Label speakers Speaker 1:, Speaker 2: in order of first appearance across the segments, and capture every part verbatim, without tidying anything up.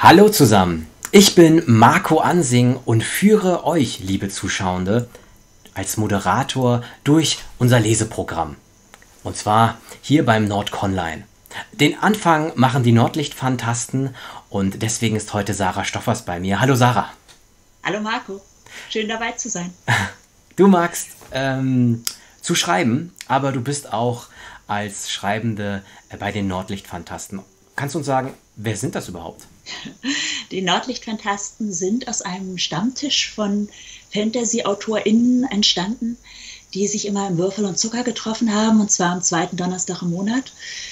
Speaker 1: Hallo zusammen, ich bin Marco Ansing und führe euch, liebe Zuschauende, als Moderator durch unser Leseprogramm. Und zwar hier beim Nordconline. Den Anfang machen die Nordlichtphantasten und deswegen ist heute Sarah Stoffers bei mir. Hallo Sarah.
Speaker 2: Hallo Marco, schön dabei zu sein.
Speaker 1: Du magst ähm, zu schreiben, aber du bist auch als Schreibende äh, bei den Nordlichtphantasten. Kannst du uns sagen, wer sind das überhaupt?
Speaker 2: Die Nordlichtphantasten sind aus einem Stammtisch von Fantasy-AutorInnen entstanden, die sich immer im Würfel und Zucker getroffen haben, und zwar am zweiten Donnerstag im Monat.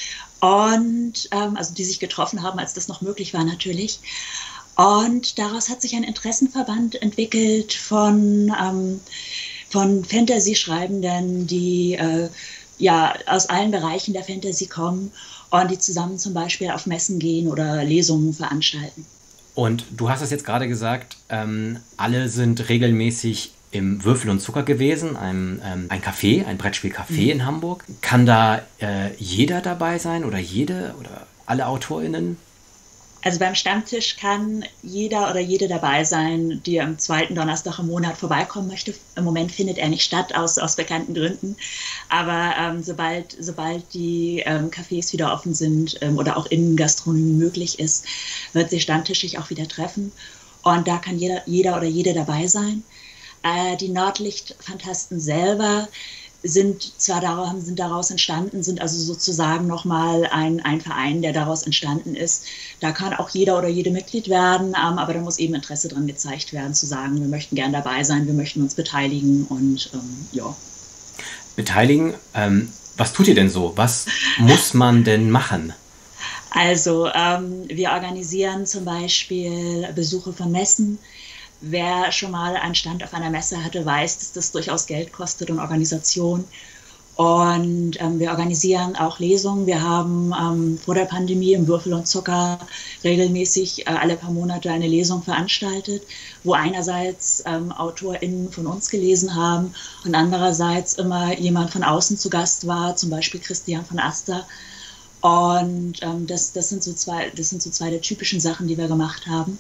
Speaker 2: Und ähm, also die sich getroffen haben, als das noch möglich war natürlich. Und daraus hat sich ein Interessenverband entwickelt von, ähm, von Fantasy-Schreibenden, die äh, ja aus allen Bereichen der Fantasy kommen und die zusammen zum Beispiel auf Messen gehen oder Lesungen veranstalten.
Speaker 1: Und du hast es jetzt gerade gesagt, ähm, alle sind regelmäßig im Würfel und Zucker gewesen, ein, ähm, ein Café, ein Brettspiel-Café
Speaker 2: Mhm.
Speaker 1: in Hamburg. Kann da äh, jeder dabei sein oder jede oder alle AutorInnen?
Speaker 2: Also beim Stammtisch kann jeder oder jede dabei sein, die am zweiten Donnerstag im Monat vorbeikommen möchte. Im Moment findet er nicht statt, aus, aus bekannten Gründen. Aber ähm, sobald, sobald die ähm, Cafés wieder offen sind ähm, oder auch Innengastronomie möglich ist, wird sich stammtischig auch wieder treffen. Und da kann jeder, jeder oder jede dabei sein. Äh, die Nordlicht-Phantasten selber sind zwar daraus, sind daraus entstanden, sind also sozusagen nochmal ein, ein Verein, der daraus entstanden ist. Da kann auch jeder oder jede Mitglied werden, ähm, aber da muss eben Interesse dran gezeigt werden, zu sagen, wir möchten gern dabei sein, wir möchten uns beteiligen und ähm, ja.
Speaker 1: Beteiligen? Ähm, was tut ihr denn so? Was muss man denn machen?
Speaker 2: Also ähm, wir organisieren zum Beispiel Besuche von Messen. Wer schon mal einen Stand auf einer Messe hatte, weiß, dass das durchaus Geld kostet und Organisation. Und ähm, wir organisieren auch Lesungen. Wir haben ähm, vor der Pandemie im Würfel und Zucker regelmäßig äh, alle paar Monate eine Lesung veranstaltet, wo einerseits ähm, AutorInnen von uns gelesen haben und andererseits immer jemand von außen zu Gast war, zum Beispiel Christian von Aster. Und ähm, das, das, sind so zwei, das sind so zwei der typischen Sachen, die wir gemacht haben.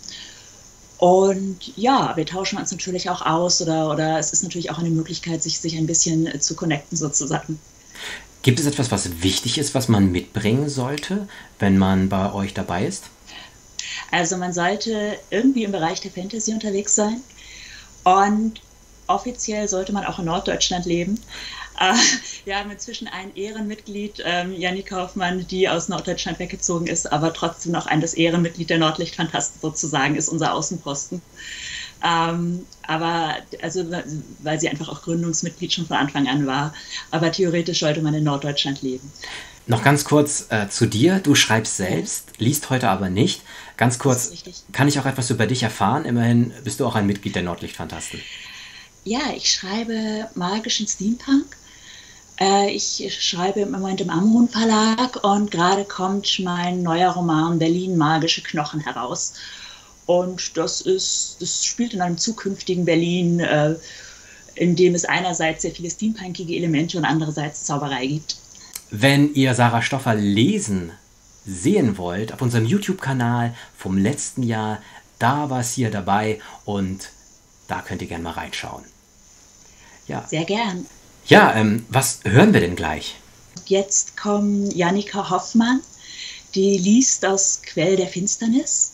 Speaker 2: Und ja, wir tauschen uns natürlich auch aus oder, oder es ist natürlich auch eine Möglichkeit, sich, sich ein bisschen äh, zu connecten sozusagen.
Speaker 1: Gibt es etwas, was wichtig ist, was man mitbringen sollte, wenn man bei euch dabei ist?
Speaker 2: Also man sollte irgendwie im Bereich der Fantasy unterwegs sein und offiziell sollte man auch in Norddeutschland leben. Äh, wir haben inzwischen ein Ehrenmitglied, ähm, Janni Kaufmann, die aus Norddeutschland weggezogen ist, aber trotzdem noch ein das Ehrenmitglied der Nordlichtphantasten sozusagen ist, unser Außenposten. Ähm, aber also, weil sie einfach auch Gründungsmitglied schon von Anfang an war. Aber theoretisch sollte man in Norddeutschland leben.
Speaker 1: Noch ganz kurz äh, zu dir. Du schreibst
Speaker 2: Ja,
Speaker 1: selbst, liest heute aber nicht. Ganz
Speaker 2: das ist
Speaker 1: kurz,
Speaker 2: richtig.
Speaker 1: kann ich auch etwas über dich erfahren? Immerhin bist du auch ein Mitglied der Nordlichtphantasten.
Speaker 2: Ja, ich schreibe magischen Steampunk. Äh, ich schreibe im Moment im Amrum Verlag und gerade kommt mein neuer Roman Berlin Magische Knochen heraus. Und das ist, das spielt in einem zukünftigen Berlin, äh, in dem es einerseits sehr viele steampunkige Elemente und andererseits Zauberei gibt.
Speaker 1: Wenn ihr Sarah Stoffer lesen sehen wollt, auf unserem YouTube-Kanal vom letzten Jahr, da war es hier dabei und da könnt ihr gerne mal reinschauen. Ja,
Speaker 2: Sehr gern.
Speaker 1: ja ähm, was hören wir denn gleich?
Speaker 2: Jetzt kommt Jannika Hoffmann, die liest aus Quell der Finsternis.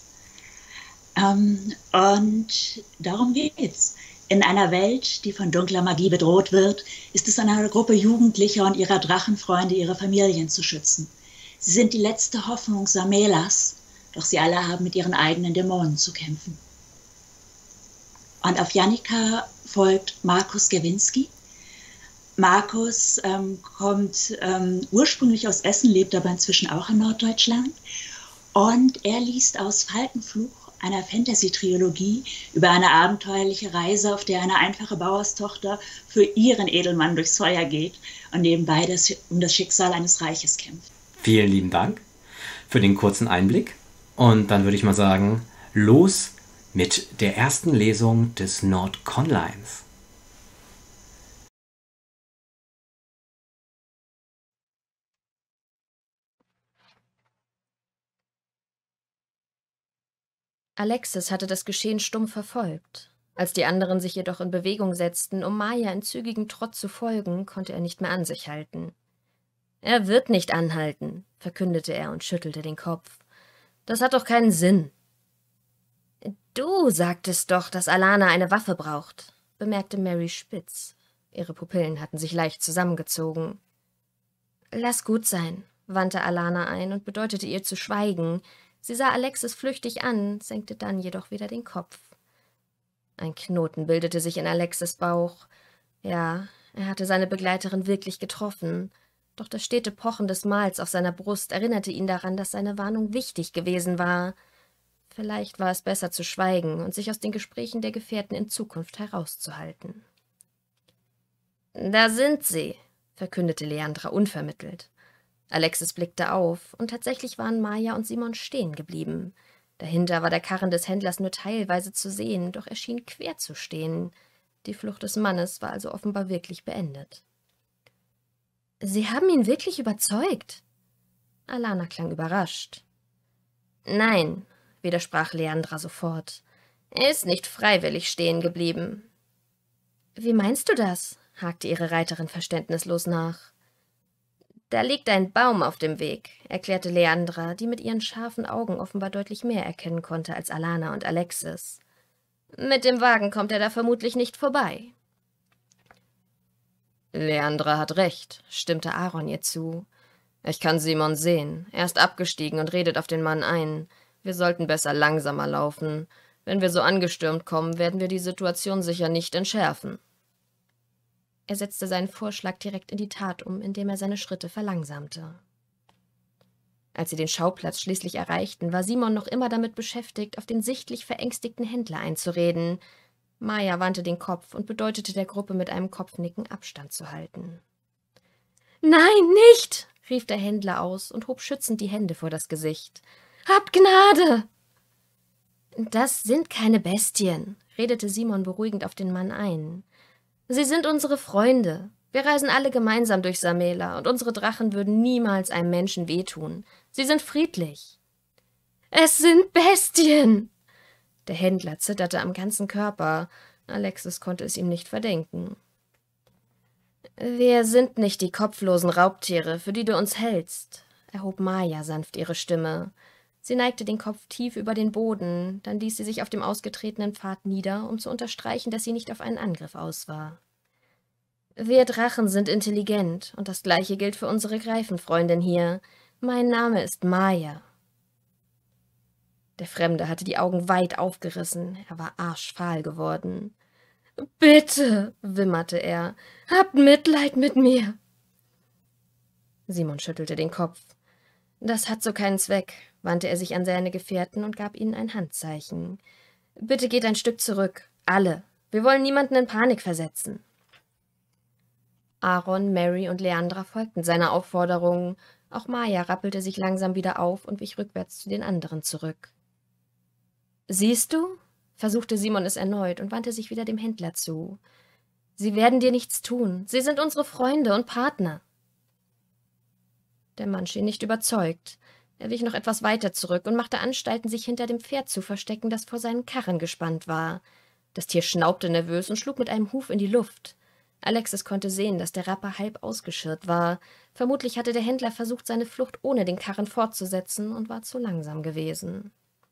Speaker 2: Ähm, und darum geht's. In einer Welt, die von dunkler Magie bedroht wird, ist es an einer Gruppe Jugendlicher und ihrer Drachenfreunde, ihre Familien zu schützen. Sie sind die letzte Hoffnung Samelas, doch sie alle haben mit ihren eigenen Dämonen zu kämpfen. Und auf Jannika folgt Markus Gewinski. Markus ähm, kommt ähm, ursprünglich aus Essen, lebt aber inzwischen auch in Norddeutschland. Und er liest aus Falkenfluch, einer Fantasy-Trilogie, über eine abenteuerliche Reise, auf der eine einfache Bauerstochter für ihren Edelmann durchs Feuer geht und nebenbei das, um das Schicksal eines Reiches kämpft.
Speaker 1: Vielen lieben Dank für den kurzen Einblick. Und dann würde ich mal sagen, los mit der ersten Lesung des Nordconlines.
Speaker 3: Alexis hatte das Geschehen stumm verfolgt. Als die anderen sich jedoch in Bewegung setzten, um Maya in zügigem Trott zu folgen, konnte er nicht mehr an sich halten. »Er wird nicht anhalten«, verkündete er und schüttelte den Kopf. »Das hat doch keinen Sinn.« »Du sagtest doch, dass Alana eine Waffe braucht«, bemerkte Mary spitz. Ihre Pupillen hatten sich leicht zusammengezogen. »Lass gut sein«, wandte Alana ein und bedeutete ihr zu schweigen. Sie sah Alexis flüchtig an, senkte dann jedoch wieder den Kopf. Ein Knoten bildete sich in Alexis Bauch. Ja, er hatte seine Begleiterin wirklich getroffen. Doch das stete Pochen des Mals auf seiner Brust erinnerte ihn daran, dass seine Warnung wichtig gewesen war. Vielleicht war es besser zu schweigen und sich aus den Gesprächen der Gefährten in Zukunft herauszuhalten. »Da sind sie«, verkündete Leandra unvermittelt. Alexis blickte auf, und tatsächlich waren Maya und Simon stehen geblieben. Dahinter war der Karren des Händlers nur teilweise zu sehen, doch er schien quer zu stehen. Die Flucht des Mannes war also offenbar wirklich beendet. »Sie haben ihn wirklich überzeugt?« Alana klang überrascht. »Nein«, widersprach Leandra sofort. »Er ist nicht freiwillig stehen geblieben.« »Wie meinst du das?« hakte ihre Reiterin verständnislos nach. »Da liegt ein Baum auf dem Weg«, erklärte Leandra, die mit ihren scharfen Augen offenbar deutlich mehr erkennen konnte als Alana und Alexis. »Mit dem Wagen kommt er da vermutlich nicht vorbei.« »Leandra hat recht«, stimmte Aaron ihr zu. »Ich kann Simon sehen. Er ist abgestiegen und redet auf den Mann ein. Wir sollten besser langsamer laufen. Wenn wir so angestürmt kommen, werden wir die Situation sicher nicht entschärfen.« Er setzte seinen Vorschlag direkt in die Tat um, indem er seine Schritte verlangsamte. Als sie den Schauplatz schließlich erreichten, war Simon noch immer damit beschäftigt, auf den sichtlich verängstigten Händler einzureden. Maya wandte den Kopf und bedeutete der Gruppe mit einem Kopfnicken, Abstand zu halten. »Nein, nicht!« rief der Händler aus und hob schützend die Hände vor das Gesicht. »Habt Gnade!« »Das sind keine Bestien«, redete Simon beruhigend auf den Mann ein. »Sie sind unsere Freunde. Wir reisen alle gemeinsam durch Samela, und unsere Drachen würden niemals einem Menschen wehtun. Sie sind friedlich.« »Es sind Bestien!« Der Händler zitterte am ganzen Körper. Alexis konnte es ihm nicht verdenken. »Wir sind nicht die kopflosen Raubtiere, für die du uns hältst«, erhob Maya sanft ihre Stimme. Sie neigte den Kopf tief über den Boden, dann ließ sie sich auf dem ausgetretenen Pfad nieder, um zu unterstreichen, dass sie nicht auf einen Angriff aus war. »Wir Drachen sind intelligent, und das Gleiche gilt für unsere Greifenfreundin hier. Mein Name ist Maya.« Der Fremde hatte die Augen weit aufgerissen, er war arschfahl geworden. »Bitte«, wimmerte er, »habt Mitleid mit mir.« Simon schüttelte den Kopf. »Das hat so keinen Zweck«, wandte er sich an seine Gefährten und gab ihnen ein Handzeichen. »Bitte geht ein Stück zurück, alle. Wir wollen niemanden in Panik versetzen.« Aaron, Mary und Leandra folgten seiner Aufforderung. Auch Maya rappelte sich langsam wieder auf und wich rückwärts zu den anderen zurück. »Siehst du?« versuchte Simon es erneut und wandte sich wieder dem Händler zu. »Sie werden dir nichts tun. Sie sind unsere Freunde und Partner.« Der Mann schien nicht überzeugt. Er wich noch etwas weiter zurück und machte Anstalten, sich hinter dem Pferd zu verstecken, das vor seinen Karren gespannt war. Das Tier schnaubte nervös und schlug mit einem Huf in die Luft. Alexis konnte sehen, dass der Rapper halb ausgeschirrt war. Vermutlich hatte der Händler versucht, seine Flucht ohne den Karren fortzusetzen und war zu langsam gewesen.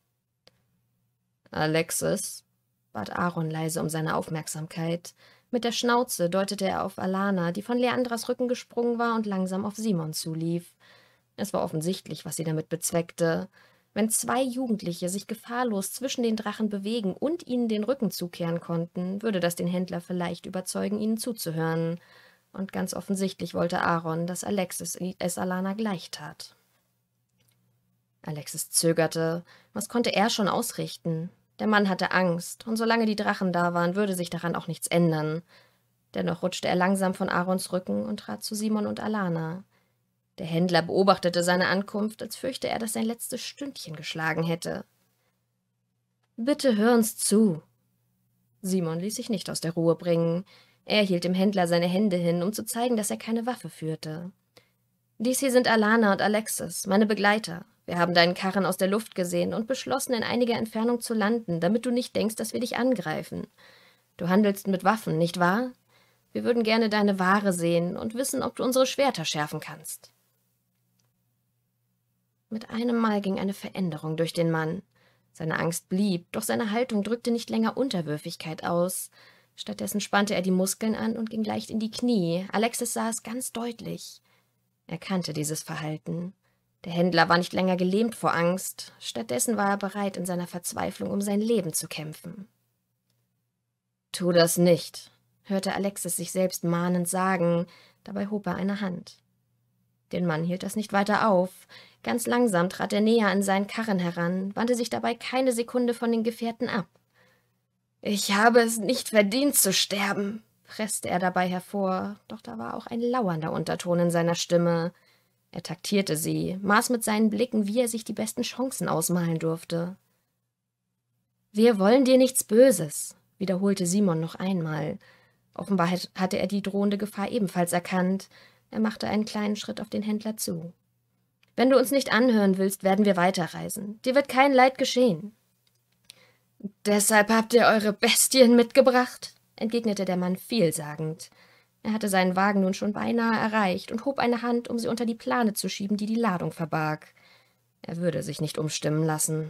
Speaker 3: »Alexis«, bat Aaron leise um seine Aufmerksamkeit. Mit der Schnauze deutete er auf Alana, die von Leandras Rücken gesprungen war und langsam auf Simon zulief. Es war offensichtlich, was sie damit bezweckte. Wenn zwei Jugendliche sich gefahrlos zwischen den Drachen bewegen und ihnen den Rücken zukehren konnten, würde das den Händler vielleicht überzeugen, ihnen zuzuhören. Und ganz offensichtlich wollte Aaron, dass Alexis es Alana gleich tat. Alexis zögerte. Was konnte er schon ausrichten? Der Mann hatte Angst, und solange die Drachen da waren, würde sich daran auch nichts ändern. Dennoch rutschte er langsam von Aarons Rücken und trat zu Simon und Alana. Der Händler beobachtete seine Ankunft, als fürchte er, dass sein letztes Stündchen geschlagen hätte. »Bitte hör uns zu.« Simon ließ sich nicht aus der Ruhe bringen. Er hielt dem Händler seine Hände hin, um zu zeigen, dass er keine Waffe führte. »Dies hier sind Alana und Alexis, meine Begleiter. Wir haben deinen Karren aus der Luft gesehen und beschlossen, in einiger Entfernung zu landen, damit du nicht denkst, dass wir dich angreifen. Du handelst mit Waffen, nicht wahr? Wir würden gerne deine Ware sehen und wissen, ob du unsere Schwerter schärfen kannst. Mit einem Mal ging eine Veränderung durch den Mann. Seine Angst blieb, doch seine Haltung drückte nicht länger Unterwürfigkeit aus. Stattdessen spannte er die Muskeln an und ging leicht in die Knie. Alexis sah es ganz deutlich. Er kannte dieses Verhalten. Der Händler war nicht länger gelähmt vor Angst. Stattdessen war er bereit, in seiner Verzweiflung um sein Leben zu kämpfen. »Tu das nicht«, hörte Alexis sich selbst mahnend sagen. Dabei hob er eine Hand. Den Mann hielt das nicht weiter auf. Ganz langsam trat er näher an seinen Karren heran, wandte sich dabei keine Sekunde von den Gefährten ab. »Ich habe es nicht verdient zu sterben«, presste er dabei hervor, doch da war auch ein lauernder Unterton in seiner Stimme. Er taktierte sie, maß mit seinen Blicken, wie er sich die besten Chancen ausmalen durfte. »Wir wollen dir nichts Böses«, wiederholte Simon noch einmal. Offenbar hatte er die drohende Gefahr ebenfalls erkannt. Er machte einen kleinen Schritt auf den Händler zu. »Wenn du uns nicht anhören willst, werden wir weiterreisen. Dir wird kein Leid geschehen.« »Deshalb habt ihr eure Bestien mitgebracht?« entgegnete der Mann vielsagend. Er hatte seinen Wagen nun schon beinahe erreicht und hob eine Hand, um sie unter die Plane zu schieben, die die Ladung verbarg. Er würde sich nicht umstimmen lassen.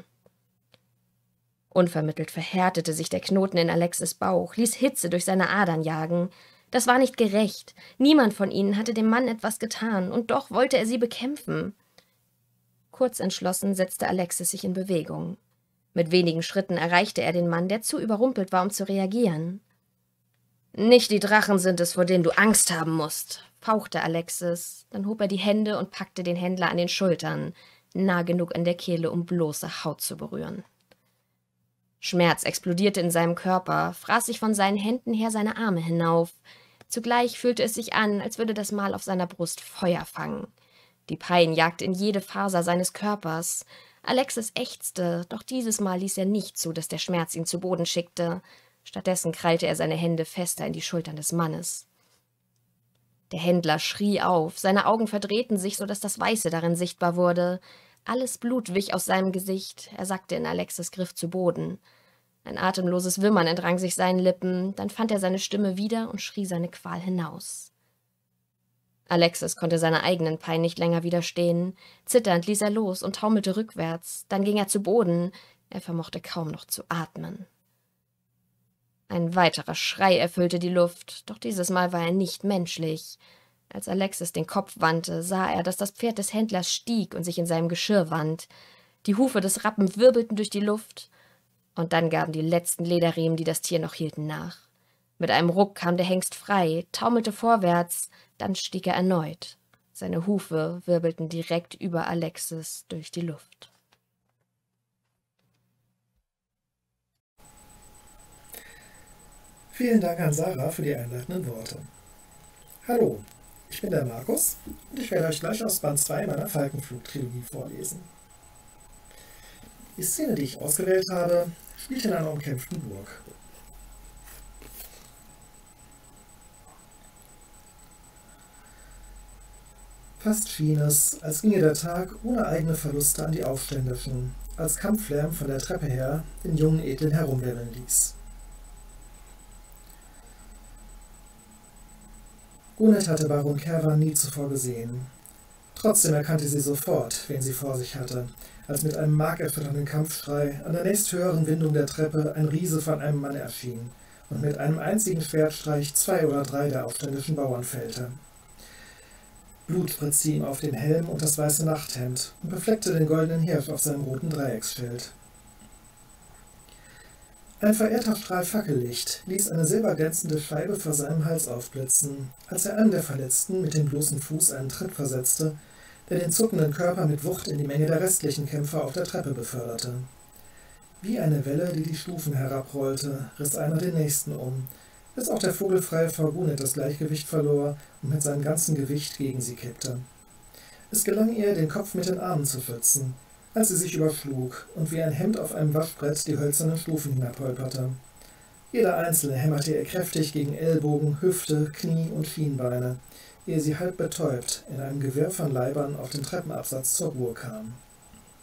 Speaker 3: Unvermittelt verhärtete sich der Knoten in Alexis Bauch, ließ Hitze durch seine Adern jagen. Das war nicht gerecht. Niemand von ihnen hatte dem Mann etwas getan, und doch wollte er sie bekämpfen. Kurzentschlossen setzte Alexis sich in Bewegung. Mit wenigen Schritten erreichte er den Mann, der zu überrumpelt war, um zu reagieren. »Nicht die Drachen sind es, vor denen du Angst haben musst«, fauchte Alexis. Dann hob er die Hände und packte den Händler an den Schultern, nah genug an der Kehle, um bloße Haut zu berühren. Schmerz explodierte in seinem Körper, fraß sich von seinen Händen her seine Arme hinauf. Zugleich fühlte es sich an, als würde das Mal auf seiner Brust Feuer fangen. Die Pein jagte in jede Faser seines Körpers. Alexis ächzte, doch dieses Mal ließ er nicht zu, dass der Schmerz ihn zu Boden schickte. Stattdessen krallte er seine Hände fester in die Schultern des Mannes. Der Händler schrie auf, seine Augen verdrehten sich, so dass das Weiße darin sichtbar wurde. Alles Blut wich aus seinem Gesicht, er sackte in Alexis Griff zu Boden. Ein atemloses Wimmern entrang sich seinen Lippen, dann fand er seine Stimme wieder und schrie seine Qual hinaus. Alexis konnte seiner eigenen Pein nicht länger widerstehen. Zitternd ließ er los und taumelte rückwärts, dann ging er zu Boden, er vermochte kaum noch zu atmen. Ein weiterer Schrei erfüllte die Luft, doch dieses Mal war er nicht menschlich. Als Alexis den Kopf wandte, sah er, dass das Pferd des Händlers stieg und sich in seinem Geschirr wand. Die Hufe des Rappen wirbelten durch die Luft, und dann gaben die letzten Lederriemen, die das Tier noch hielten, nach. Mit einem Ruck kam der Hengst frei, taumelte vorwärts, dann stieg er erneut. Seine Hufe wirbelten direkt über Alexis durch die Luft.
Speaker 4: Vielen Dank an Sarah für die einleitenden Worte. Hallo, ich bin der Markus und ich werde euch gleich aus Band zwei meiner Falkenflug-Trilogie vorlesen. Die Szene, die ich ausgewählt habe, spielt in einer umkämpften Burg. Fast schien es, als ginge der Tag ohne eigene Verluste an die Aufständischen, als Kampflärm von der Treppe her den jungen Edlen herumwirbeln ließ. Gunhild hatte Baron Kerwan nie zuvor gesehen. Trotzdem erkannte sie sofort, wen sie vor sich hatte, als mit einem markerschütternden Kampfschrei an der nächsthöheren Windung der Treppe ein Riese von einem Mann erschien und mit einem einzigen Schwertstreich zwei oder drei der aufständischen Bauern fällte. Blut spritzte ihm auf den Helm und das weiße Nachthemd und befleckte den goldenen Hirsch auf seinem roten Dreiecksschild. Ein verirrter Strahl Fackellicht ließ eine silberglänzende Scheibe vor seinem Hals aufblitzen, als er einem der Verletzten mit dem bloßen Fuß einen Tritt versetzte, der den zuckenden Körper mit Wucht in die Menge der restlichen Kämpfer auf der Treppe beförderte. Wie eine Welle, die die Stufen herabrollte, riss einer den nächsten um, bis auch der vogelfreie Gunhild das Gleichgewicht verlor und mit seinem ganzen Gewicht gegen sie kippte. Es gelang ihr, den Kopf mit den Armen zu schützen, als sie sich überschlug und wie ein Hemd auf einem Waschbrett die hölzernen Stufen hinabholperte. Jeder einzelne hämmerte ihr kräftig gegen Ellbogen, Hüfte, Knie und Schienbeine, ehe sie halb betäubt in einem Gewirr von Leibern auf dem Treppenabsatz zur Ruhe kam.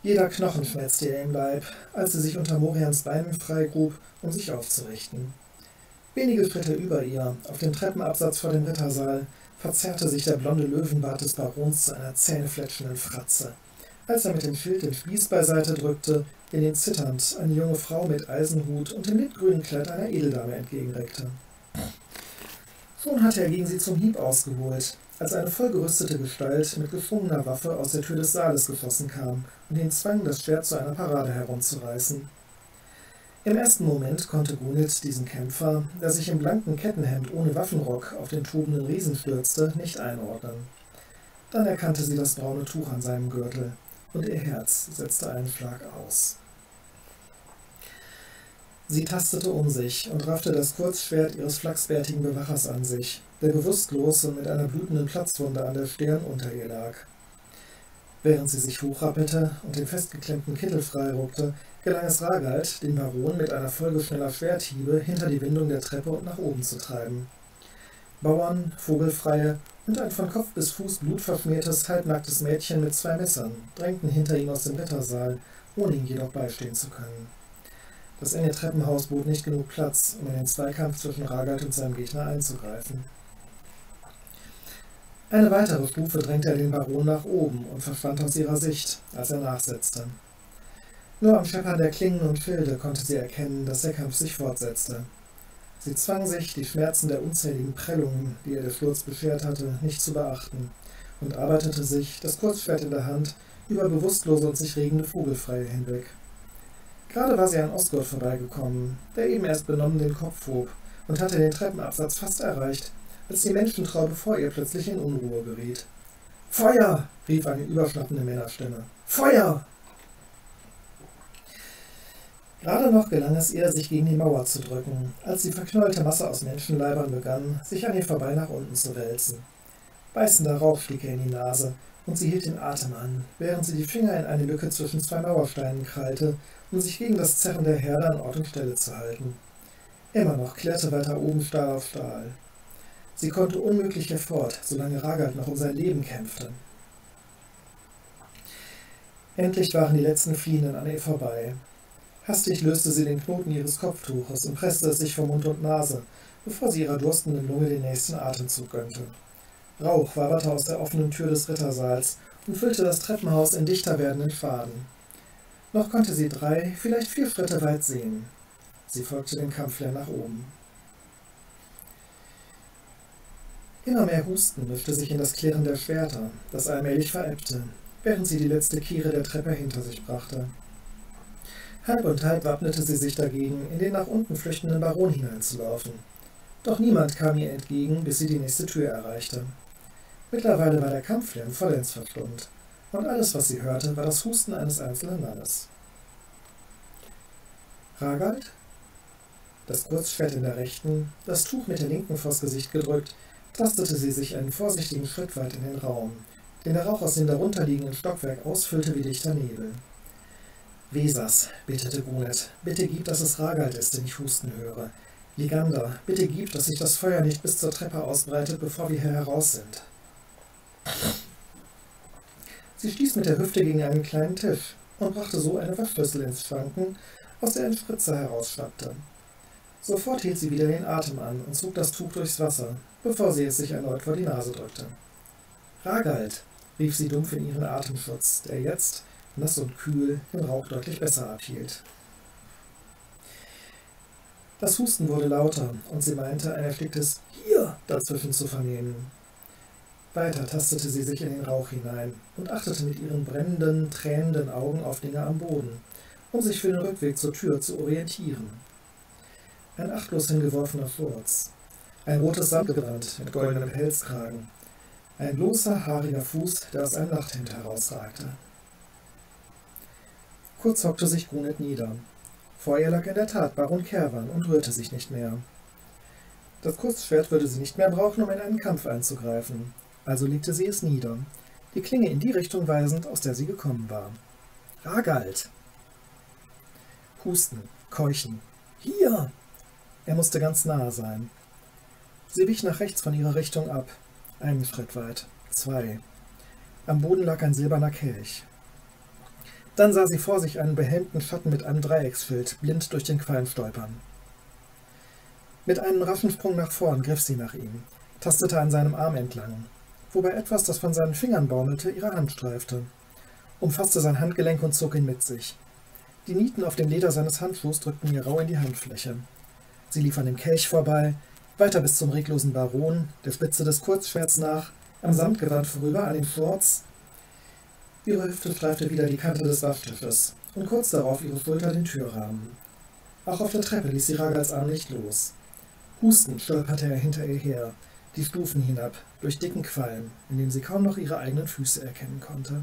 Speaker 4: Jeder Knochen schmerzte ihr im Leib, als sie sich unter Morians Beinen freigrub, um sich aufzurichten. Wenige Schritte über ihr, auf dem Treppenabsatz vor dem Rittersaal, verzerrte sich der blonde Löwenbart des Barons zu einer zähnefletschenden Fratze, als er mit dem Schild den Spieß beiseite drückte, in den zitternd eine junge Frau mit Eisenhut und dem mintgrünen Kleid einer Edeldame entgegenreckte. Schon hatte er gegen sie zum Hieb ausgeholt, als eine vollgerüstete Gestalt mit geschwungener Waffe aus der Tür des Saales geschossen kam und ihn zwang, das Schwert zu einer Parade herumzureißen. Im ersten Moment konnte Gunhild diesen Kämpfer, der sich im blanken Kettenhemd ohne Waffenrock auf den tobenden Riesen stürzte, nicht einordnen. Dann erkannte sie das braune Tuch an seinem Gürtel, und ihr Herz setzte einen Schlag aus. Sie tastete um sich und raffte das Kurzschwert ihres flachsbärtigen Bewachers an sich, der bewusstlos und mit einer blutenden Platzwunde an der Stirn unter ihr lag. Während sie sich hochrappelte und den festgeklemmten Kittel freiruckte, gelang es Ragald, den Baron mit einer Folge schneller Schwerthiebe hinter die Windung der Treppe und nach oben zu treiben. Bauern, Vogelfreie und ein von Kopf bis Fuß blutverschmiertes, halbnacktes Mädchen mit zwei Messern drängten hinter ihm aus dem Rittersaal, ohne ihm jedoch beistehen zu können. Das enge Treppenhaus bot nicht genug Platz, um in den Zweikampf zwischen Ragald und seinem Gegner einzugreifen. Eine weitere Stufe drängte er den Baron nach oben und verschwand aus ihrer Sicht, als er nachsetzte. Nur am Scheppern der Klingen und Schilde konnte sie erkennen, dass der Kampf sich fortsetzte. Sie zwang sich, die Schmerzen der unzähligen Prellungen, die ihr der Sturz beschert hatte, nicht zu beachten, und arbeitete sich, das Kurzschwert in der Hand, über bewusstlose und sich regende Vogelfreie hinweg. Gerade war sie an Osgod vorbeigekommen, der eben erst benommen den Kopf hob und hatte den Treppenabsatz fast erreicht, als die Menschentraube vor ihr plötzlich in Unruhe geriet. »Feuer!« rief eine überschnappende Männerstimme. »Feuer!« Gerade noch gelang es ihr, sich gegen die Mauer zu drücken, als die verknollte Masse aus Menschenleibern begann, sich an ihr vorbei nach unten zu wälzen. Beißender Rauch stieg ihr in die Nase, und sie hielt den Atem an, während sie die Finger in eine Lücke zwischen zwei Mauersteinen krallte, um sich gegen das Zerren der Herde an Ort und Stelle zu halten. Immer noch klirrte weiter oben Stahl auf Stahl. Sie konnte unmöglich hier fort, solange Ragald noch um sein Leben kämpfte. Endlich waren die letzten Fliehenden an ihr vorbei. Hastig löste sie den Knoten ihres Kopftuches und presste es sich vor Mund und Nase, bevor sie ihrer durstenden Lunge den nächsten Atemzug gönnte. Rauch waberte aus der offenen Tür des Rittersaals und füllte das Treppenhaus in dichter werdenden Schwaden. Noch konnte sie drei, vielleicht vier Schritte weit sehen. Sie folgte dem Kampflärm nach oben. Immer mehr Husten mischte sich in das Klirren der Schwerter, das allmählich verebbte, während sie die letzte Kehre der Treppe hinter sich brachte. Halb und halb wappnete sie sich dagegen, in den nach unten flüchtenden Baron hineinzulaufen. Doch niemand kam ihr entgegen, bis sie die nächste Tür erreichte. Mittlerweile war der Kampflärm vollends verstummt, und alles, was sie hörte, war das Husten eines einzelnen Mannes. Ragald? Das Kurzschwert in der rechten, das Tuch mit der linken vors Gesicht gedrückt, tastete sie sich einen vorsichtigen Schritt weit in den Raum, den der Rauch aus dem darunterliegenden Stockwerk ausfüllte wie dichter Nebel. »Vesas«, betete Gunhild, »bitte gib, dass es Ragald ist, den ich husten höre. Ligander, bitte gib, dass sich das Feuer nicht bis zur Treppe ausbreitet, bevor wir hier heraus sind.« Sie stieß mit der Hüfte gegen einen kleinen Tisch und brachte so eine Waschschüssel ins Schwanken, aus der ein Spritzer herausschwappte. Sofort hielt sie wieder den Atem an und zog das Tuch durchs Wasser, bevor sie es sich erneut vor die Nase drückte. »Ragald«, rief sie dumpf in ihren Atemschutz, der jetzt, nass und kühl, den Rauch deutlich besser abhielt. Das Husten wurde lauter, und sie meinte, ein ersticktes »Hier« dazwischen zu vernehmen. Weiter tastete sie sich in den Rauch hinein und achtete mit ihren brennenden, tränenden Augen auf Dinge am Boden, um sich für den Rückweg zur Tür zu orientieren. Ein achtlos hingeworfener Furz, ein rotes Samtgewand mit goldenem Pelzkragen, ein bloßer, haariger Fuß, der aus einem Nachthemd herausragte. Kurz hockte sich Gunhild nieder. Vor ihr lag in der Tat Baron Kerwan und rührte sich nicht mehr. Das Kurzschwert würde sie nicht mehr brauchen, um in einen Kampf einzugreifen, also legte sie es nieder, die Klinge in die Richtung weisend, aus der sie gekommen war. »Ragald!« Husten, Keuchen. »Hier!« Er musste ganz nahe sein. Sie wich nach rechts von ihrer Richtung ab, einen Schritt weit, zwei. Am Boden lag ein silberner Kelch. Dann sah sie vor sich einen behelmten Schatten mit einem Dreiecksfeld, blind durch den Qualm stolpern. Mit einem raschen Sprung nach vorn griff sie nach ihm, tastete an seinem Arm entlang, wobei etwas, das von seinen Fingern baumelte, ihre Hand streifte, umfasste sein Handgelenk und zog ihn mit sich. Die Nieten auf dem Leder seines Handschuhs drückten ihr rau in die Handfläche. Sie lief an dem Kelch vorbei, weiter bis zum reglosen Baron, der Spitze des Kurzschwerts nach, am Samtgewand vorüber, an den Shorts. Ihre Hüfte streifte wieder die Kante des Waschtisches und kurz darauf ihre Schulter den Türrahmen. Auch auf der Treppe ließ sie Ragals Arm nicht los. Hustend stolperte er hinter ihr her, die Stufen hinab, durch dicken Qualm, in dem sie kaum noch ihre eigenen Füße erkennen konnte.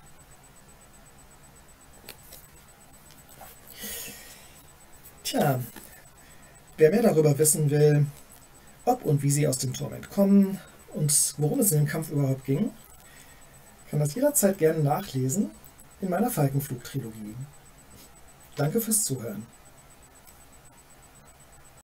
Speaker 4: Tja, wer mehr darüber wissen will, ob und wie sie aus dem Turm entkommen und worum es in dem Kampf überhaupt ging, kann das jederzeit gerne nachlesen in meiner Falkenflug-Trilogie. Danke fürs Zuhören.